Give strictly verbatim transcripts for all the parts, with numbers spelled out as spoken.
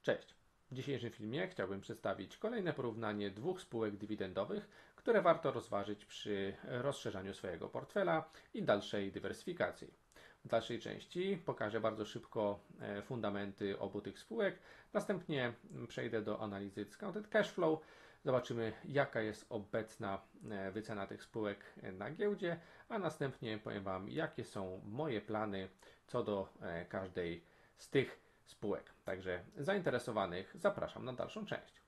Cześć! W dzisiejszym filmie chciałbym przedstawić kolejne porównanie dwóch spółek dywidendowych, które warto rozważyć przy rozszerzaniu swojego portfela i dalszej dywersyfikacji. W dalszej części pokażę bardzo szybko fundamenty obu tych spółek, następnie przejdę do analizy discounted cash flow, zobaczymy jaka jest obecna wycena tych spółek na giełdzie, a następnie powiem Wam jakie są moje plany co do każdej z tych spółek. Także zainteresowanych zapraszam na dalszą część.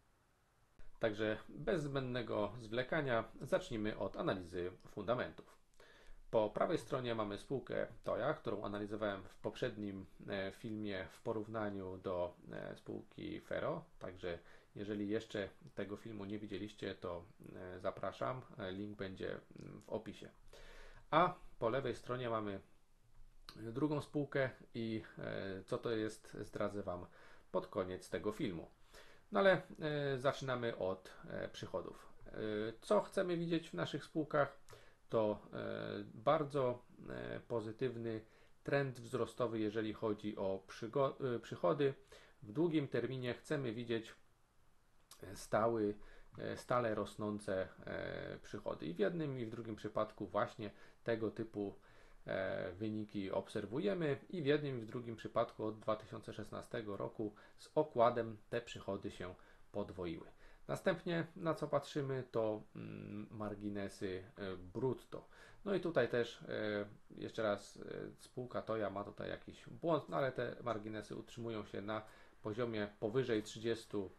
Także bez zbędnego zwlekania zacznijmy od analizy fundamentów. Po prawej stronie mamy spółkę Toya, którą analizowałem w poprzednim filmie w porównaniu do spółki Fero. Także jeżeli jeszcze tego filmu nie widzieliście, to zapraszam. Link będzie w opisie. A po lewej stronie mamy drugą spółkę i co to jest, zdradzę Wam pod koniec tego filmu. No ale zaczynamy od przychodów. Co chcemy widzieć w naszych spółkach? To bardzo pozytywny trend wzrostowy, jeżeli chodzi o przychody. W długim terminie chcemy widzieć stały, stale rosnące przychody. I w jednym i w drugim przypadku właśnie tego typu wyniki obserwujemy i w jednym i w drugim przypadku od dwa tysiące szesnastego roku z okładem te przychody się podwoiły. Następnie na co patrzymy to marginesy brutto. No i tutaj też jeszcze raz spółka Toya ma tutaj jakiś błąd, no ale te marginesy utrzymują się na poziomie powyżej trzydziestu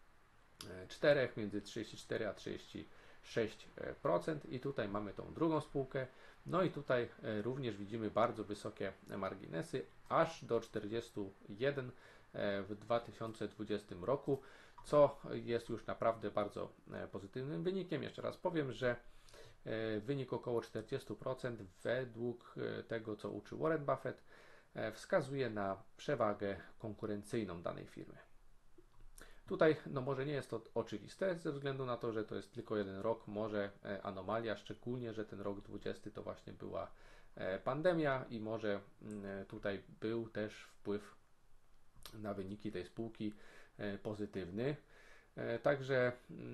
czterech, między trzydzieści cztery a trzydzieści sześć procent i tutaj mamy tą drugą spółkę. No i tutaj również widzimy bardzo wysokie marginesy, aż do czterdziestu jeden w dwa tysiące dwudziestym roku, co jest już naprawdę bardzo pozytywnym wynikiem. Jeszcze raz powiem, że wynik około czterdzieści procent według tego, co uczy Warren Buffett, wskazuje na przewagę konkurencyjną danej firmy. Tutaj no może nie jest to oczywiste ze względu na to, że to jest tylko jeden rok, może anomalia, szczególnie, że ten rok dwudziesty to właśnie była pandemia i może tutaj był też wpływ na wyniki tej spółki pozytywny. Także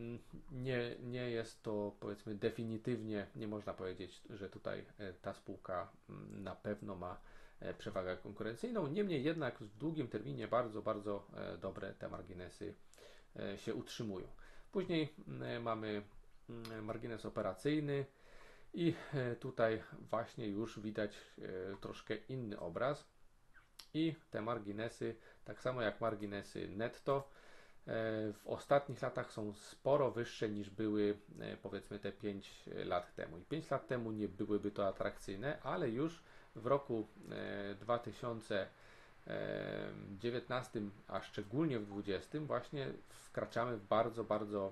nie, nie jest to powiedzmy definitywnie, nie można powiedzieć, że tutaj ta spółka na pewno ma przewagę konkurencyjną. Niemniej jednak w długim terminie bardzo, bardzo dobre te marginesy się utrzymują. Później mamy margines operacyjny i tutaj właśnie już widać troszkę inny obraz i te marginesy, tak samo jak marginesy netto, w ostatnich latach są sporo wyższe niż były powiedzmy te pięć lat temu. I pięć lat temu nie byłyby to atrakcyjne, ale już w roku dwa tysiące dziewiętnastym, a szczególnie w dwudziestym właśnie wkraczamy w bardzo, bardzo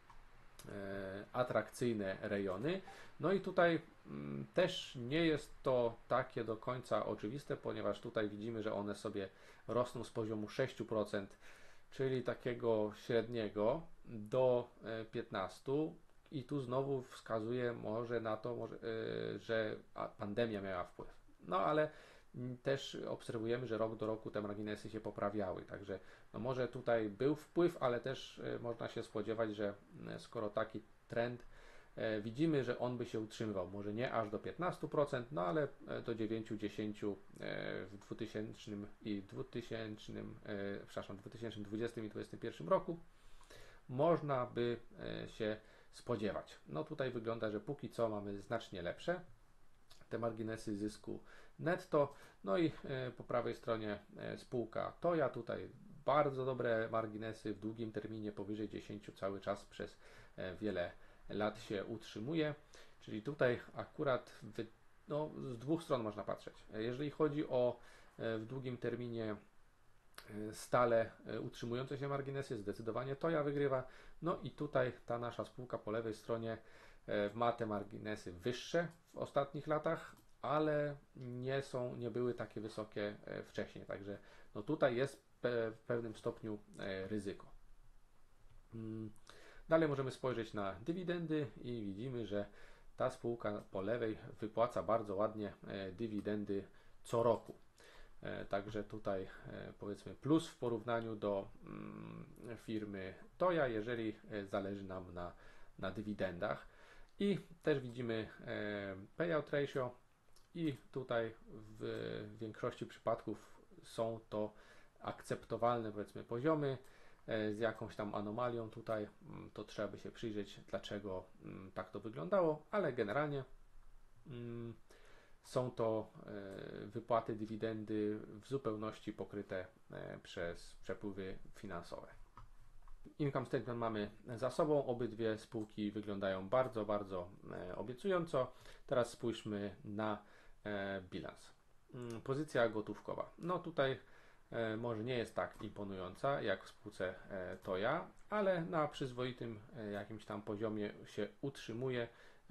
atrakcyjne rejony. No i tutaj też nie jest to takie do końca oczywiste, ponieważ tutaj widzimy, że one sobie rosną z poziomu sześć procent, czyli takiego średniego, do piętnastu procent i tu znowu wskazuje może na to, że pandemia miała wpływ. No ale też obserwujemy, że rok do roku te marginesy się poprawiały, także no może tutaj był wpływ, ale też można się spodziewać, że skoro taki trend widzimy, że on by się utrzymywał, może nie aż do piętnastu procent, no ale do dziewięciu do dziesięciu procent w dwutysięcznym i dwutysięcznym, przepraszam, dwutysięcznym dwudziestym i dwudziestym pierwszym roku można by się spodziewać. No tutaj wygląda, że póki co mamy znacznie lepsze te marginesy zysku netto. No i po prawej stronie spółka Toya, tutaj bardzo dobre marginesy w długim terminie powyżej dziesięciu cały czas przez wiele lat się utrzymuje, czyli tutaj akurat wy, no, z dwóch stron można patrzeć. Jeżeli chodzi o w długim terminie stale utrzymujące się marginesy, zdecydowanie Toya wygrywa. No i tutaj ta nasza spółka po lewej stronie ma te marginesy wyższe w ostatnich latach, ale nie są, nie były takie wysokie wcześniej, także no tutaj jest w pewnym stopniu ryzyko. Dalej możemy spojrzeć na dywidendy i widzimy, że ta spółka po lewej wypłaca bardzo ładnie dywidendy co roku. Także tutaj powiedzmy plus w porównaniu do firmy Toya, jeżeli zależy nam na, na dywidendach. I też widzimy payout ratio i tutaj w większości przypadków są to akceptowalne powiedzmy poziomy z jakąś tam anomalią tutaj, to trzeba by się przyjrzeć, dlaczego tak to wyglądało, ale generalnie są to wypłaty dywidendy w zupełności pokryte przez przepływy finansowe. Income statement mamy za sobą, obydwie spółki wyglądają bardzo, bardzo obiecująco. Teraz spójrzmy na bilans. Pozycja gotówkowa. No tutaj może nie jest tak imponująca jak w spółce Toya, ale na przyzwoitym jakimś tam poziomie się utrzymuje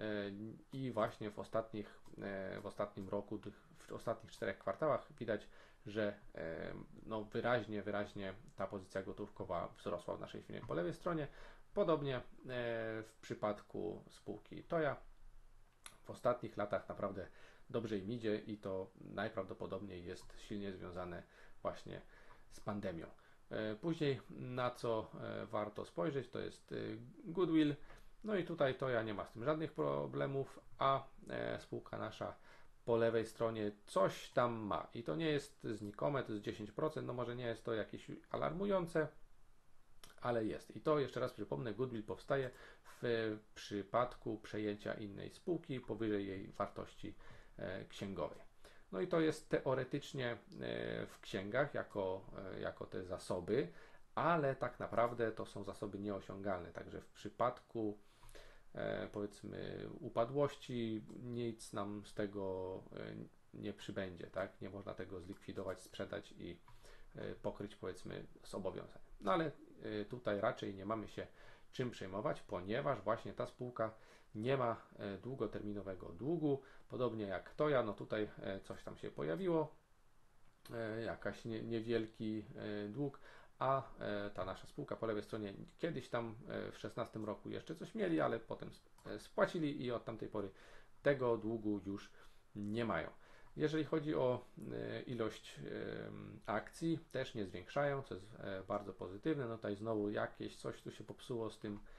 i właśnie w ostatnich, w ostatnim roku, w ostatnich czterech kwartałach widać, że no wyraźnie, wyraźnie ta pozycja gotówkowa wzrosła w naszej firmie po lewej stronie. Podobnie w przypadku spółki Toya. W ostatnich latach naprawdę dobrze im idzie i to najprawdopodobniej jest silnie związane właśnie z pandemią. Później na co warto spojrzeć, to jest goodwill. No i tutaj Toya nie ma z tym żadnych problemów, a spółka nasza po lewej stronie coś tam ma i to nie jest znikome, to jest dziesięć procent, no może nie jest to jakieś alarmujące, ale jest. I to jeszcze raz przypomnę, goodwill powstaje w przypadku przejęcia innej spółki powyżej jej wartości księgowej. No i to jest teoretycznie w księgach jako, jako te zasoby, ale tak naprawdę to są zasoby nieosiągalne, także w przypadku powiedzmy upadłości nic nam z tego nie przybędzie, tak? Nie można tego zlikwidować, sprzedać i pokryć powiedzmy z zobowiązań. No ale tutaj raczej nie mamy się czym przejmować, ponieważ właśnie ta spółka nie ma długoterminowego długu, podobnie jak Toya, no tutaj coś tam się pojawiło, jakaś nie, niewielki dług, a ta nasza spółka po lewej stronie kiedyś tam w szesnastym roku jeszcze coś mieli, ale potem spłacili i od tamtej pory tego długu już nie mają. Jeżeli chodzi o ilość akcji, też nie zwiększają, co jest bardzo pozytywne. No tutaj znowu jakieś coś tu się popsuło z tym,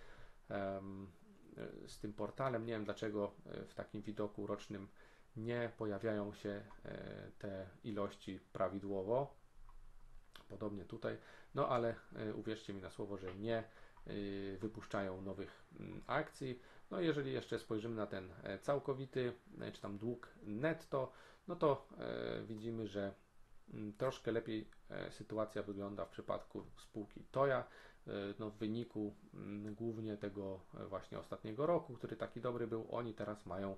z tym portalem. Nie wiem dlaczego w takim widoku rocznym nie pojawiają się te ilości prawidłowo. Podobnie tutaj, no ale uwierzcie mi na słowo, że nie wypuszczają nowych akcji. No jeżeli jeszcze spojrzymy na ten całkowity, czy tam dług netto, no to widzimy, że troszkę lepiej sytuacja wygląda w przypadku spółki Toya. No w wyniku głównie tego właśnie ostatniego roku, który taki dobry był, oni teraz mają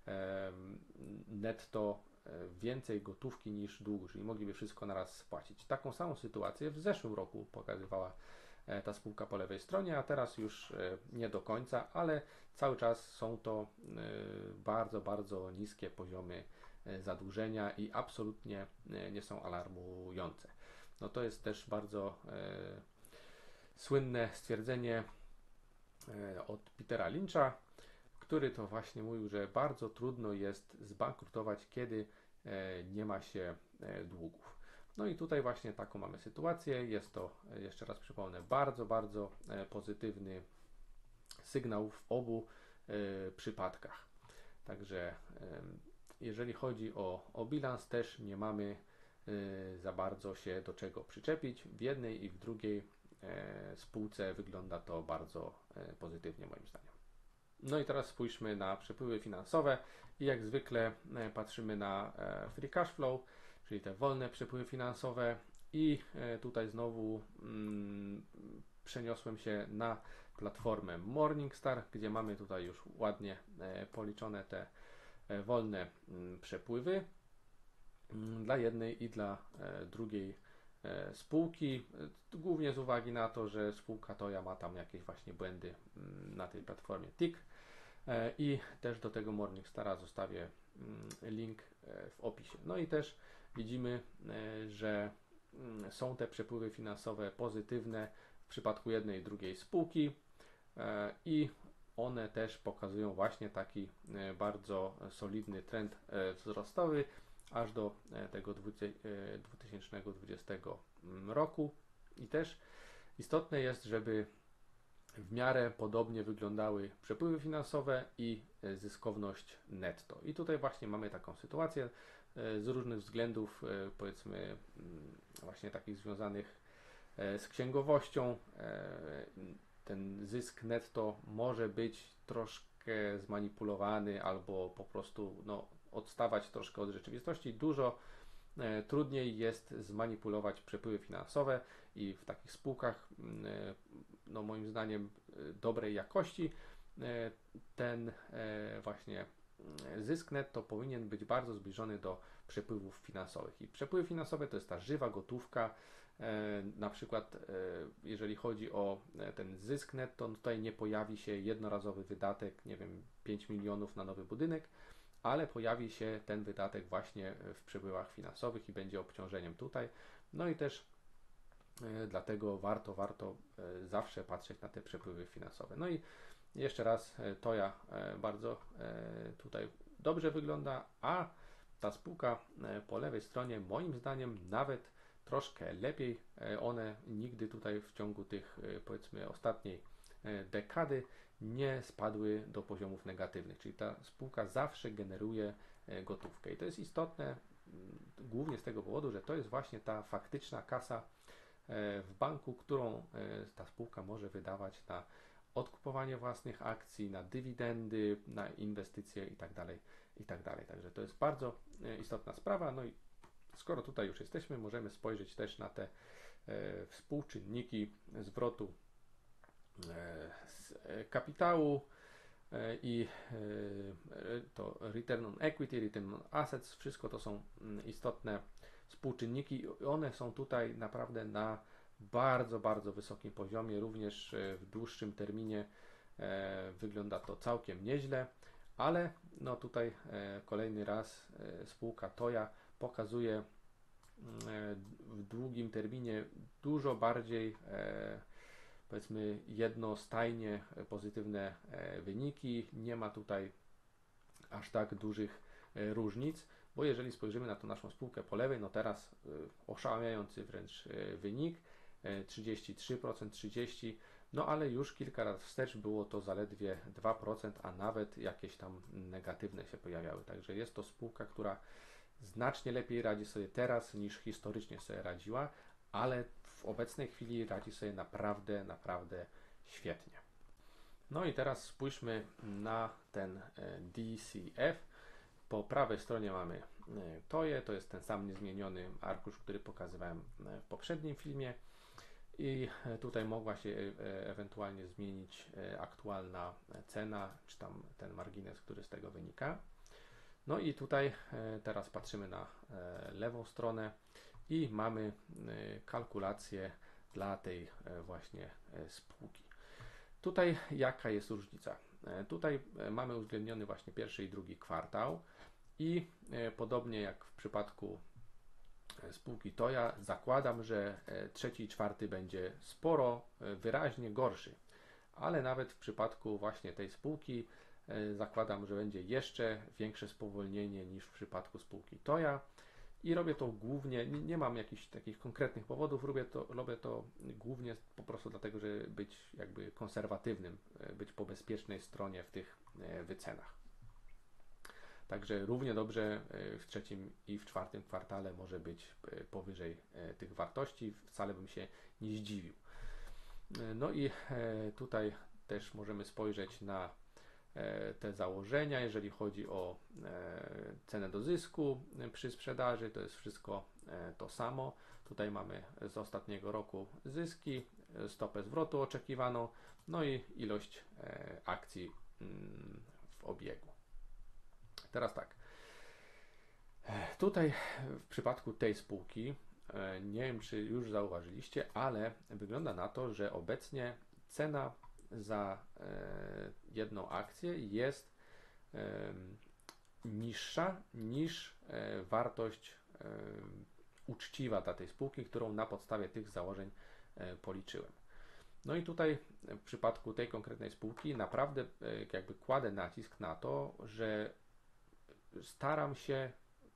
netto więcej gotówki niż długu, czyli mogliby wszystko naraz spłacić. Taką samą sytuację w zeszłym roku pokazywała ta spółka po lewej stronie, a teraz już nie do końca, ale cały czas są to bardzo, bardzo niskie poziomy zadłużenia i absolutnie nie są alarmujące. No to jest też bardzo słynne stwierdzenie od Petera Lyncha, który to właśnie mówił, że bardzo trudno jest zbankrutować, kiedy nie ma się długów. No i tutaj właśnie taką mamy sytuację. Jest to, jeszcze raz przypomnę, bardzo, bardzo pozytywny sygnał w obu przypadkach. Także jeżeli chodzi o, o bilans, też nie mamy za bardzo się do czego przyczepić. W jednej i w drugiej spółce wygląda to bardzo pozytywnie moim zdaniem. No i teraz spójrzmy na przepływy finansowe i jak zwykle patrzymy na free cash flow, czyli te wolne przepływy finansowe i tutaj znowu mm, przeniosłem się na platformę Morningstar, gdzie mamy tutaj już ładnie policzone te wolne przepływy dla jednej i dla drugiej spółki, głównie z uwagi na to, że spółka Toya ma tam jakieś właśnie błędy na tej platformie T I C i też do tego Morningstara zostawię link w opisie. No i też widzimy, że są te przepływy finansowe pozytywne w przypadku jednej i drugiej spółki i one też pokazują właśnie taki bardzo solidny trend wzrostowy aż do tego dwa tysiące dwudziestego roku. I też istotne jest, żeby w miarę podobnie wyglądały przepływy finansowe i zyskowność netto. I tutaj właśnie mamy taką sytuację z różnych względów, powiedzmy właśnie takich związanych z księgowością. Ten zysk netto może być troszkę zmanipulowany albo po prostu no, odstawać troszkę od rzeczywistości. Dużo trudniej jest zmanipulować przepływy finansowe i w takich spółkach, no moim zdaniem dobrej jakości, ten właśnie zysk netto powinien być bardzo zbliżony do przepływów finansowych. I przepływy finansowe to jest ta żywa gotówka. Na przykład jeżeli chodzi o ten zysk netto, no tutaj nie pojawi się jednorazowy wydatek, nie wiem, pięć milionów na nowy budynek, ale pojawi się ten wydatek właśnie w przepływach finansowych i będzie obciążeniem tutaj. No i też dlatego warto, warto zawsze patrzeć na te przepływy finansowe. No i jeszcze raz Toya bardzo tutaj dobrze wygląda, a ta spółka po lewej stronie moim zdaniem nawet troszkę lepiej. One nigdy tutaj w ciągu tych powiedzmy ostatniej dekady nie spadły do poziomów negatywnych, czyli ta spółka zawsze generuje gotówkę i to jest istotne głównie z tego powodu, że to jest właśnie ta faktyczna kasa w banku, którą ta spółka może wydawać na odkupowanie własnych akcji, na dywidendy, na inwestycje itd., itd. Także to jest bardzo istotna sprawa. No i skoro tutaj już jesteśmy, możemy spojrzeć też na te współczynniki zwrotu z kapitału i to return on equity, return on assets, wszystko to są istotne współczynniki i one są tutaj naprawdę na bardzo, bardzo wysokim poziomie, również w dłuższym terminie wygląda to całkiem nieźle, ale no tutaj kolejny raz spółka Toya pokazuje w długim terminie dużo bardziej powiedzmy jednostajnie pozytywne wyniki, nie ma tutaj aż tak dużych różnic, bo jeżeli spojrzymy na tą naszą spółkę po lewej, no teraz oszałamiający wręcz wynik, trzydzieści trzy procent, trzydzieści procent, no ale już kilka lat wstecz było to zaledwie dwa procent, a nawet jakieś tam negatywne się pojawiały, także jest to spółka, która znacznie lepiej radzi sobie teraz niż historycznie sobie radziła, ale w obecnej chwili radzi sobie naprawdę, naprawdę świetnie. No i teraz spójrzmy na ten D C F. Po prawej stronie mamy Toyę, to jest ten sam niezmieniony arkusz, który pokazywałem w poprzednim filmie i tutaj mogła się ewentualnie zmienić aktualna cena, czy tam ten margines, który z tego wynika. No i tutaj teraz patrzymy na lewą stronę i mamy kalkulację dla tej właśnie spółki. Tutaj jaka jest różnica? Tutaj mamy uwzględniony właśnie pierwszy i drugi kwartał i podobnie jak w przypadku spółki Toya zakładam, że trzeci i czwarty będzie sporo, wyraźnie gorszy, ale nawet w przypadku właśnie tej spółki zakładam, że będzie jeszcze większe spowolnienie niż w przypadku spółki Toya i robię to głównie, nie, nie mam jakichś takich konkretnych powodów, robię to, robię to głównie po prostu dlatego, żeby być jakby konserwatywnym, być po bezpiecznej stronie w tych wycenach. Także równie dobrze w trzecim i w czwartym kwartale może być powyżej tych wartości, wcale bym się nie zdziwił. No i tutaj też możemy spojrzeć na te założenia, jeżeli chodzi o cenę do zysku przy sprzedaży, to jest wszystko to samo. Tutaj mamy z ostatniego roku zyski, stopę zwrotu oczekiwaną, no i ilość akcji w obiegu. Teraz tak, tutaj w przypadku tej spółki, nie wiem czy już zauważyliście, ale wygląda na to, że obecnie cena za jedną akcję jest niższa niż wartość uczciwa dla tej spółki, którą na podstawie tych założeń policzyłem. No i tutaj w przypadku tej konkretnej spółki naprawdę jakby kładę nacisk na to, że staram się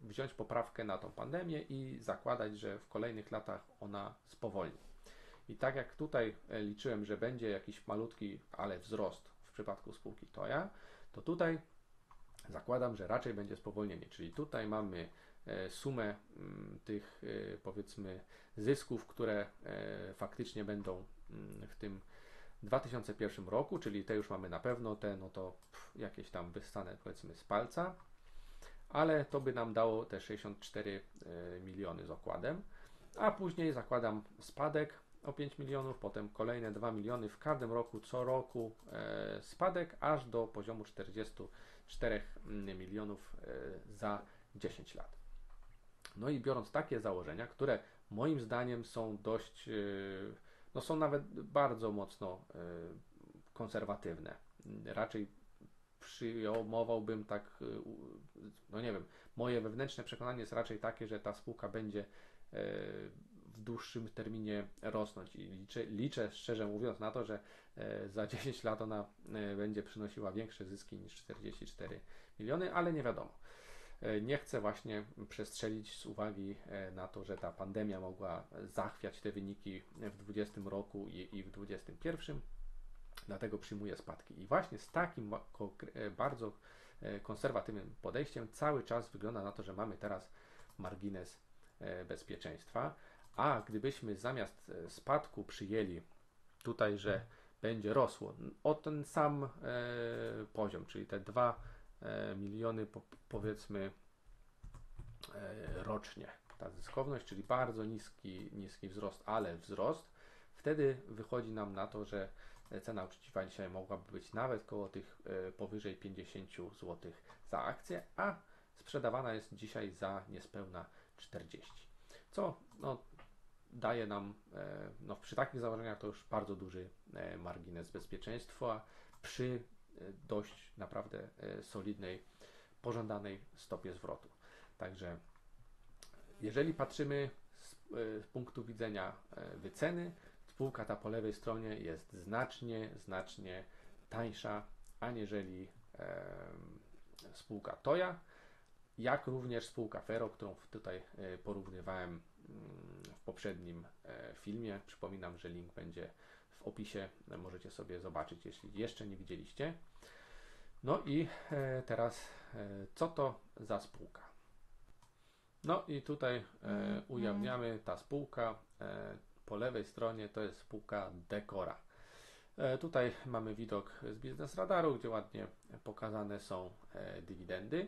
wziąć poprawkę na tą pandemię i zakładać, że w kolejnych latach ona spowolni. I tak jak tutaj liczyłem, że będzie jakiś malutki, ale wzrost w przypadku spółki Toya, to tutaj zakładam, że raczej będzie spowolnienie. Czyli tutaj mamy sumę tych, powiedzmy, zysków, które faktycznie będą w tym dwa tysiące pierwszym roku, czyli te już mamy na pewno, te no to pff, jakieś tam wyssane, powiedzmy, z palca, ale to by nam dało te sześćdziesiąt cztery miliony z okładem, a później zakładam spadek o pięć milionów, potem kolejne dwa miliony w każdym roku, co roku e, spadek, aż do poziomu czterdziestu czterech milionów e, za dziesięć lat. No i biorąc takie założenia, które moim zdaniem są dość, e, no są nawet bardzo mocno e, konserwatywne. Raczej przyjmowałbym tak, e, no nie wiem, moje wewnętrzne przekonanie jest raczej takie, że ta spółka będzie e, w dłuższym terminie rosnąć i liczę, liczę szczerze mówiąc na to, że e, za dziesięć lat ona e, będzie przynosiła większe zyski niż czterdzieści cztery miliony, ale nie wiadomo. E, nie chcę właśnie przestrzelić z uwagi e, na to, że ta pandemia mogła zachwiać te wyniki w dwudziestym roku i, i w dwudziestym pierwszym, dlatego przyjmuję spadki. I właśnie z takim e, bardzo e, konserwatywnym podejściem cały czas wygląda na to, że mamy teraz margines e, bezpieczeństwa. A gdybyśmy zamiast spadku przyjęli tutaj, że będzie rosło o ten sam e, poziom, czyli te dwa e, miliony po, powiedzmy e, rocznie, ta zyskowność, czyli bardzo niski, niski wzrost, ale wzrost, wtedy wychodzi nam na to, że cena uczciwa dzisiaj mogłaby być nawet koło tych e, powyżej pięćdziesiąt złotych za akcję, a sprzedawana jest dzisiaj za niespełna czterdzieści. Co no, daje nam, no przy takich założeniach to już bardzo duży margines bezpieczeństwa przy dość naprawdę solidnej, pożądanej stopie zwrotu. Także jeżeli patrzymy z punktu widzenia wyceny, spółka ta po lewej stronie jest znacznie, znacznie tańsza aniżeli spółka Toya, jak również spółka Fero, którą tutaj porównywałem w poprzednim filmie. Przypominam, że link będzie w opisie, możecie sobie zobaczyć, jeśli jeszcze nie widzieliście. No i teraz, co to za spółka? No i tutaj ujawniamy ta spółka. Po lewej stronie to jest spółka Decora. Tutaj mamy widok z Biznes Radaru, gdzie ładnie pokazane są dywidendy.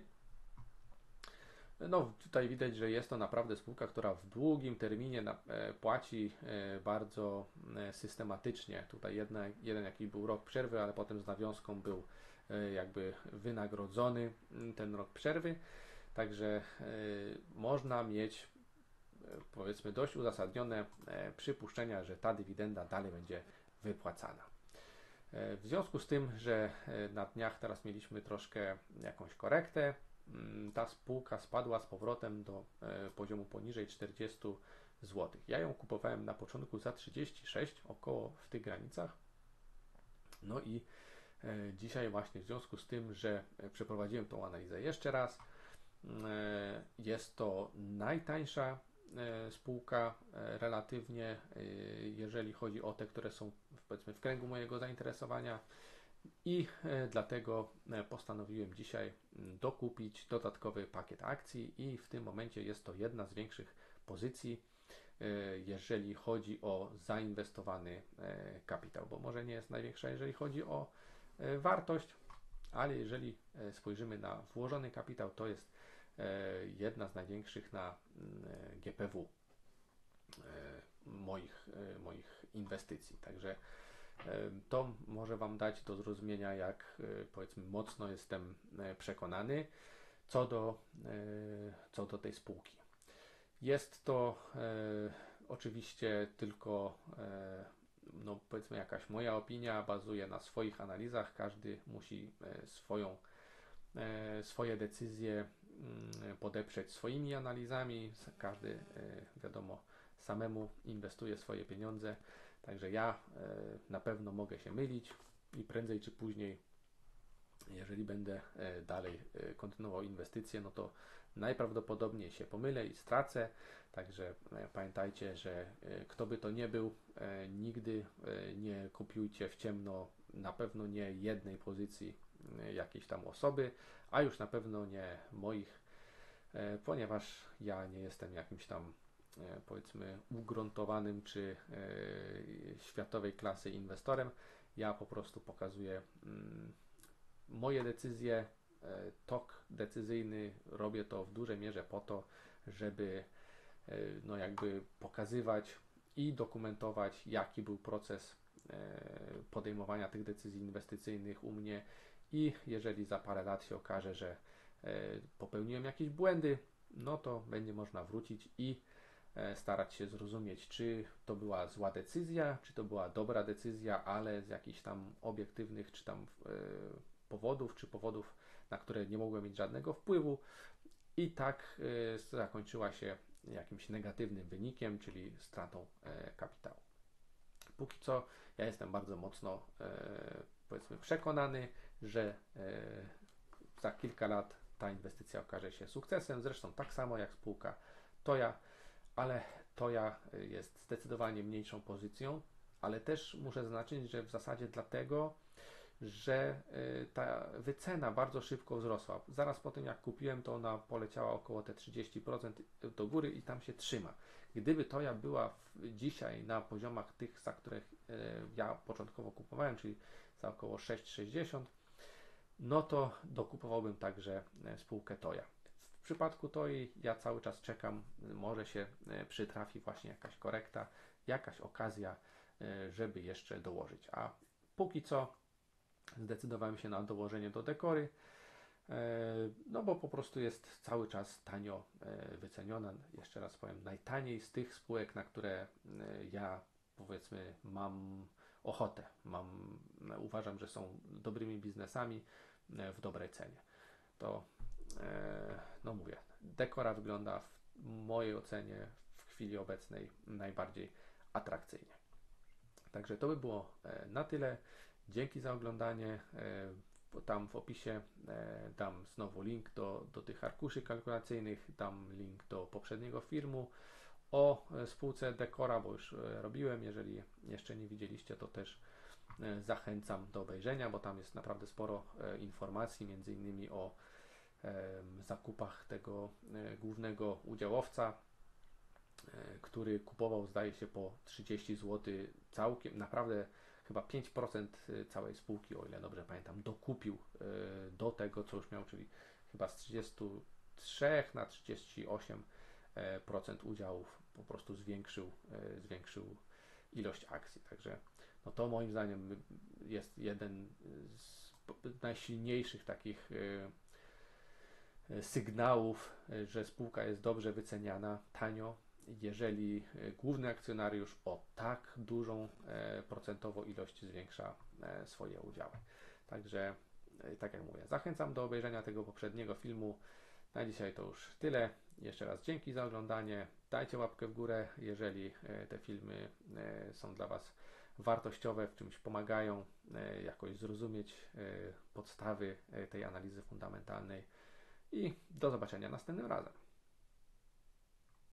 No tutaj widać, że jest to naprawdę spółka, która w długim terminie na, e, płaci e, bardzo e, systematycznie. Tutaj jedna, jeden jakiś był rok przerwy, ale potem z nawiązką był e, jakby wynagrodzony ten rok przerwy. Także e, można mieć e, powiedzmy dość uzasadnione e, przypuszczenia, że ta dywidenda dalej będzie wypłacana. E, w związku z tym, że e, na dniach teraz mieliśmy troszkę jakąś korektę, ta spółka spadła z powrotem do e, poziomu poniżej czterdziestu złotych. Ja ją kupowałem na początku za trzydzieści sześć, około w tych granicach. No i e, dzisiaj właśnie w związku z tym, że przeprowadziłem tą analizę jeszcze raz, e, jest to najtańsza e, spółka e, relatywnie, e, jeżeli chodzi o te, które są powiedzmy w kręgu mojego zainteresowania. I e, dlatego e, postanowiłem dzisiaj dokupić dodatkowy pakiet akcji i w tym momencie jest to jedna z większych pozycji, e, jeżeli chodzi o zainwestowany e, kapitał, bo może nie jest największa, jeżeli chodzi o e, wartość, ale jeżeli e, spojrzymy na włożony kapitał, to jest e, jedna z największych na e, G P W e, moich, e, moich inwestycji. Także to może Wam dać do zrozumienia, jak powiedzmy mocno jestem przekonany co do, co do tej spółki. Jest to e, oczywiście tylko e, no powiedzmy jakaś moja opinia, bazuje na swoich analizach, każdy musi e, swoją, e, swoje decyzje m, podeprzeć swoimi analizami, każdy e, wiadomo samemu inwestuje swoje pieniądze. Także ja e, na pewno mogę się mylić i prędzej czy później, jeżeli będę e, dalej e, kontynuował inwestycje, no to Najprawdopodobniej się pomylę i stracę, także pamiętajcie, że kto by to nie był, nigdy nie kopiujcie w ciemno, na pewno nie jednej pozycji jakiejś tam osoby, a już na pewno nie moich, ponieważ ja nie jestem jakimś tam powiedzmy ugruntowanym czy światowej klasy inwestorem. Ja po prostu pokazuję moje decyzje, tok decyzyjny, robię to w dużej mierze po to, żeby no jakby pokazywać i dokumentować, jaki był proces podejmowania tych decyzji inwestycyjnych u mnie i jeżeli za parę lat się okaże, że popełniłem jakieś błędy, no to będzie można wrócić i starać się zrozumieć, czy to była zła decyzja, czy to była dobra decyzja, ale z jakichś tam obiektywnych, czy tam powodów, czy powodów, na które nie mogłem mieć żadnego wpływu i tak zakończyła się jakimś negatywnym wynikiem, czyli stratą kapitału. Póki co ja jestem bardzo mocno powiedzmy przekonany, że za kilka lat ta inwestycja okaże się sukcesem, zresztą tak samo jak spółka Toya, ale Toya jest zdecydowanie mniejszą pozycją, ale też muszę zaznaczyć, że w zasadzie dlatego, że ta wycena bardzo szybko wzrosła. Zaraz po tym jak kupiłem, to ona poleciała około te trzydzieści procent do góry i tam się trzyma. Gdyby Toya była w, dzisiaj na poziomach tych, za których ja początkowo kupowałem, czyli za około sześć sześćdziesiąt, no to dokupowałbym także spółkę Toya. W przypadku Toi ja cały czas czekam, może się przytrafi właśnie jakaś korekta, jakaś okazja, żeby jeszcze dołożyć. A póki co zdecydowałem się na dołożenie do Decory, no bo po prostu jest cały czas tanio wyceniona. Jeszcze raz powiem, najtaniej z tych spółek, na które ja powiedzmy mam ochotę. Mam, uważam, że są dobrymi biznesami w dobrej cenie. To no mówię, Decora wygląda w mojej ocenie w chwili obecnej najbardziej atrakcyjnie. Także to by było na tyle. Dzięki za oglądanie. Tam w opisie dam znowu link do, do tych arkuszy kalkulacyjnych, dam link do poprzedniego filmu o spółce Decora, bo już robiłem. Jeżeli jeszcze nie widzieliście, to też zachęcam do obejrzenia, bo tam jest naprawdę sporo informacji, między innymi o zakupach tego głównego udziałowca, który kupował, zdaje się, po trzydzieści złotych całkiem, naprawdę chyba pięć procent całej spółki, o ile dobrze pamiętam, dokupił do tego, co już miał, czyli chyba z trzydziestu trzech na trzydzieści osiem procent udziałów po prostu zwiększył, zwiększył ilość akcji. Także no to moim zdaniem jest jeden z najsilniejszych takich sygnałów, że spółka jest dobrze wyceniana, tanio, jeżeli główny akcjonariusz o tak dużą procentowo ilość zwiększa swoje udziały. Także, tak jak mówię, zachęcam do obejrzenia tego poprzedniego filmu. Na dzisiaj to już tyle. Jeszcze raz dzięki za oglądanie. Dajcie łapkę w górę, jeżeli te filmy są dla Was wartościowe, w czymś pomagają jakoś zrozumieć podstawy tej analizy fundamentalnej. I do zobaczenia następnym razem.